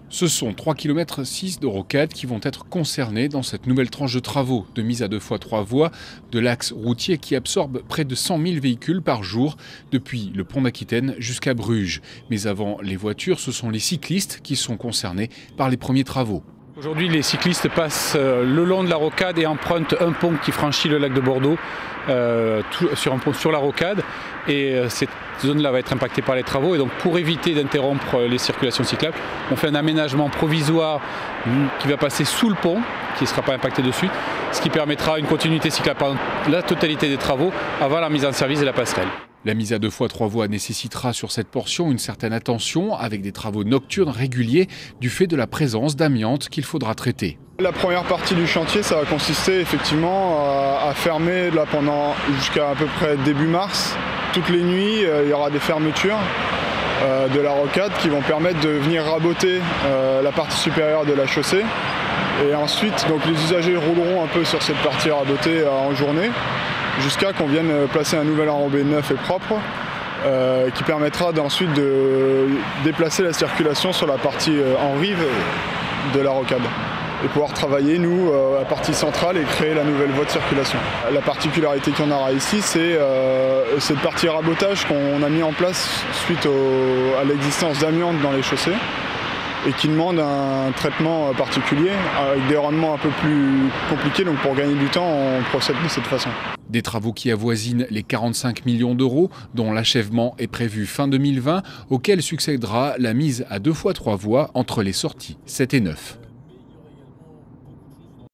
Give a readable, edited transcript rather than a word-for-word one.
Ce sont 3,6 km de rocade qui vont être concernés dans cette nouvelle tranche de travaux de mise à 2 fois 3 voies de l'axe routier qui absorbe près de 100 000 véhicules par jour depuis le pont d'Aquitaine jusqu'à Bruges. Mais avant les voitures, ce sont les cyclistes qui sont concernés par les premiers travaux. Aujourd'hui, les cyclistes passent le long de la rocade et empruntent un pont qui franchit le lac de Bordeaux sur un pont sur la rocade. Et cette zone-là va être impactée par les travaux. Et donc, pour éviter d'interrompre les circulations cyclables, on fait un aménagement provisoire qui va passer sous le pont, qui ne sera pas impacté de suite, ce qui permettra une continuité cyclable pendant la totalité des travaux avant la mise en service de la passerelle. La mise à 2 fois 3 voies nécessitera sur cette portion une certaine attention avec des travaux nocturnes réguliers du fait de la présence d'amiante qu'il faudra traiter. La première partie du chantier, ça va consister effectivement à fermer là pendant jusqu'à à peu près début mars. Toutes les nuits, il y aura des fermetures de la rocade qui vont permettre de venir raboter la partie supérieure de la chaussée. Et ensuite, donc, les usagers rouleront un peu sur cette partie rabotée en journée, jusqu'à qu'on vienne placer un nouvel enrobé neuf et propre qui permettra ensuite de déplacer la circulation sur la partie en rive de la rocade et pouvoir travailler, nous, à la partie centrale et créer la nouvelle voie de circulation. La particularité qu'on aura ici, c'est cette partie rabotage qu'on a mis en place suite à l'existence d'amiante dans les chaussées et qui demande un traitement particulier avec des rendements un peu plus compliqués. Donc pour gagner du temps, on procède de cette façon. Des travaux qui avoisinent les 45 millions d'euros, dont l'achèvement est prévu fin 2020, auquel succédera la mise à 2 fois 3 voies entre les sorties 7 et 9.